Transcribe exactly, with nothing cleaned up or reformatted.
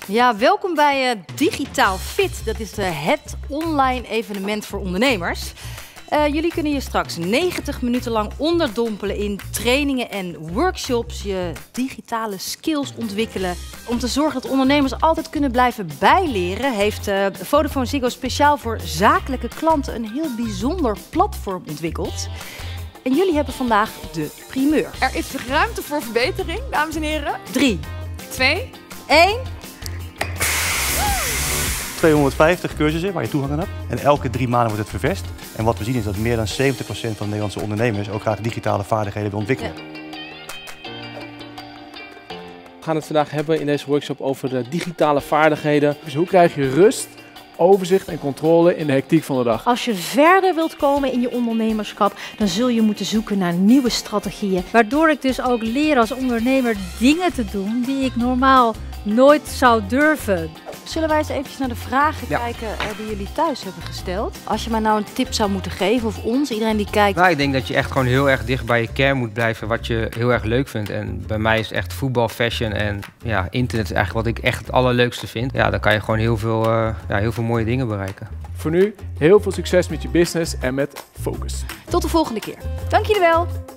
Ja, welkom bij uh, Digitaal Fit. Dat is uh, het online evenement voor ondernemers. Uh, jullie kunnen hier straks negentig minuten lang onderdompelen in trainingen en workshops. Je digitale skills ontwikkelen. Om te zorgen dat ondernemers altijd kunnen blijven bijleren, heeft uh, Vodafone Ziggo speciaal voor zakelijke klanten een heel bijzonder platform ontwikkeld. En jullie hebben vandaag de primeur. Er is ruimte voor verbetering, dames en heren. Drie, twee, één. tweehonderdvijftig cursussen waar je toegang aan hebt. En elke drie maanden wordt het ververst. En wat we zien is dat meer dan zeventig procent van de Nederlandse ondernemers ook graag digitale vaardigheden wil ontwikkelen. Ja. We gaan het vandaag hebben in deze workshop over de digitale vaardigheden. Dus hoe krijg je rust, overzicht en controle in de hectiek van de dag? Als je verder wilt komen in je ondernemerschap, dan zul je moeten zoeken naar nieuwe strategieën. Waardoor ik dus ook leer als ondernemer dingen te doen die ik normaal nooit zou durven. Zullen wij eens eventjes naar de vragen Ja. kijken uh, die jullie thuis hebben gesteld? Als je mij nou een tip zou moeten geven, of ons, iedereen die kijkt. Nou, ik denk dat je echt gewoon heel erg dicht bij je kern moet blijven, wat je heel erg leuk vindt. En bij mij is het echt voetbal, fashion en ja, internet is eigenlijk wat ik echt het allerleukste vind. Ja, dan kan je gewoon heel veel, uh, ja, heel veel mooie dingen bereiken. Voor nu heel veel succes met je business en met focus. Tot de volgende keer. Dank jullie wel.